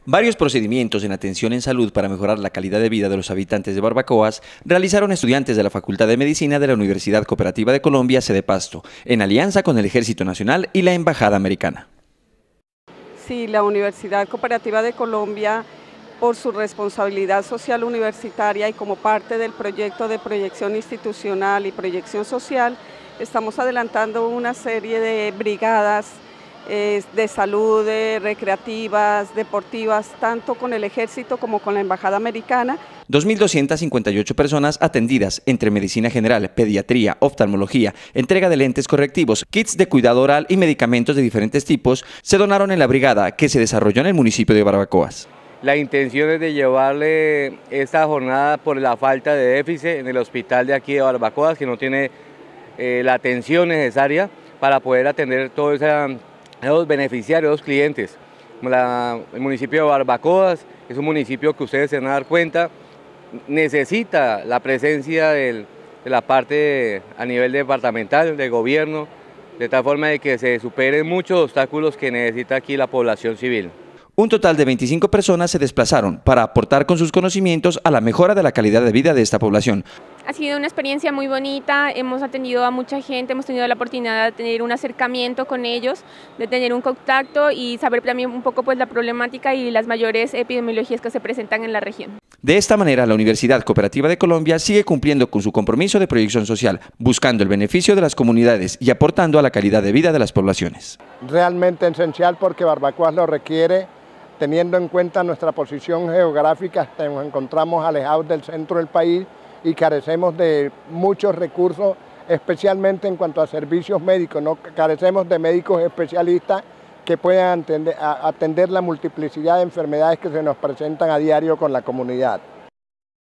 Varios procedimientos en atención en salud para mejorar la calidad de vida de los habitantes de Barbacoas realizaron estudiantes de la Facultad de Medicina de la Universidad Cooperativa de Colombia, sede Pasto, en alianza con el Ejército Nacional y la Embajada Americana. Sí, la Universidad Cooperativa de Colombia, por su responsabilidad social universitaria y como parte del proyecto de proyección institucional y proyección social, estamos adelantando una serie de brigadas de salud, recreativas, deportivas, tanto con el Ejército como con la Embajada Americana. 2.258 personas atendidas entre medicina general, pediatría, oftalmología, entrega de lentes correctivos, kits de cuidado oral y medicamentos de diferentes tipos se donaron en la brigada que se desarrolló en el municipio de Barbacoas. La intención es de llevarle esta jornada por la falta de déficit en el hospital de aquí de Barbacoas, que no tiene la atención necesaria para poder atender todos los beneficiarios, los clientes. El municipio de Barbacoas es un municipio que ustedes se van a dar cuenta, necesita la presencia de la parte a nivel departamental, de gobierno, de tal forma de que se superen muchos obstáculos que necesita aquí la población civil. Un total de 25 personas se desplazaron para aportar con sus conocimientos a la mejora de la calidad de vida de esta población. Ha sido una experiencia muy bonita, hemos atendido a mucha gente, hemos tenido la oportunidad de tener un acercamiento con ellos, de tener un contacto y saber también un poco pues la problemática y las mayores epidemiologías que se presentan en la región. De esta manera, la Universidad Cooperativa de Colombia sigue cumpliendo con su compromiso de proyección social, buscando el beneficio de las comunidades y aportando a la calidad de vida de las poblaciones. Realmente esencial porque Barbacoas lo requiere, teniendo en cuenta nuestra posición geográfica, nos encontramos alejados del centro del país y carecemos de muchos recursos, especialmente en cuanto a servicios médicos, ¿no? Carecemos de médicos especialistas que puedan atender la multiplicidad de enfermedades que se nos presentan a diario con la comunidad.